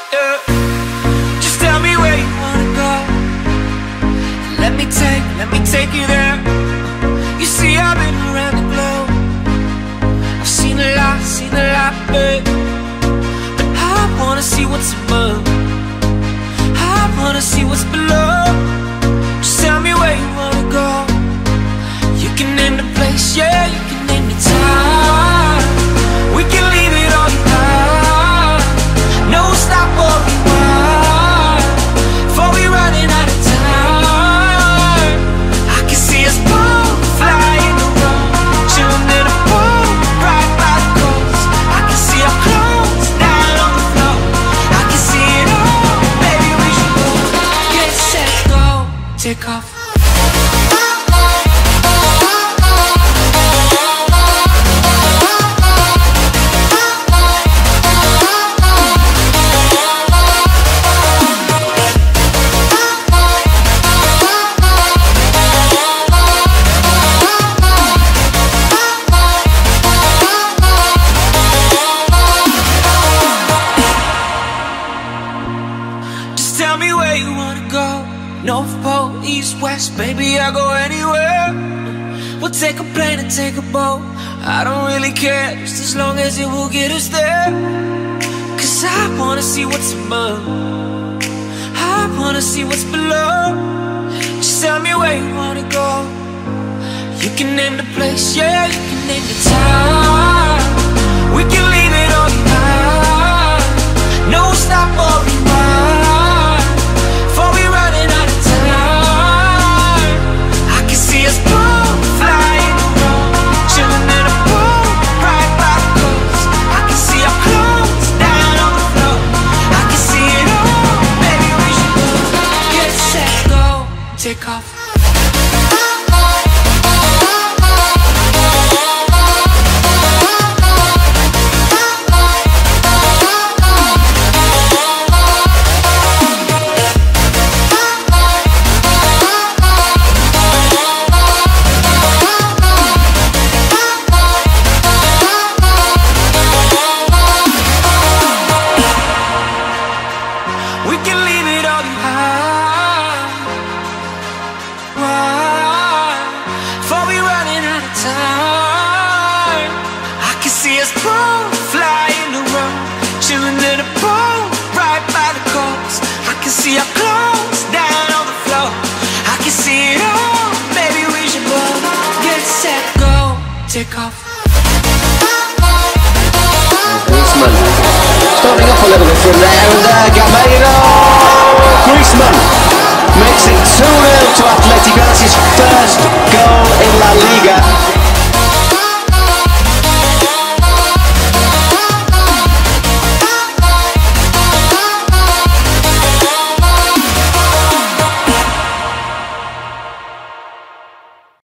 yeah. Just tell me where you wanna go. Let me take you there. You see, I've been around the globe. I've seen a lot, babe. But I wanna see what's above. I wanna see what's below. Just tell me where you wanna go. You can name the place, yeah, you can name the time. We can leave it all behind. No stop or rewind. Before we running out of time. I can see us both flying around, chilling in a boat right by the coast. I can see our clothes down on the floor. I can see it all, baby, we should go. Get set, go, take off. Tell me where you wanna go. North Pole, East, West, baby, I'll go anywhere. We'll take a plane and take a boat. I don't really care, just as long as it will get us there. Cause I wanna see what's above. I wanna see what's below. Just tell me where you wanna go. You can name the place, yeah, you can name the time. We can leave it all behind. No stop or rewind. Before we running out of time. I can see us both flying around, chilling in a boat right by the coast. I can see our clothes down on the floor. I can see it all, baby, we should go. Get set, go, take off. We can leave it all behind. Why? Before we running out of time. I can see us both flying around, chilling in a boat right by the coast. I can see our clothes down on the floor. I can see it all, baby, we should both get set, go, take off. Griezmann starting off a little bit from there, and Griezmann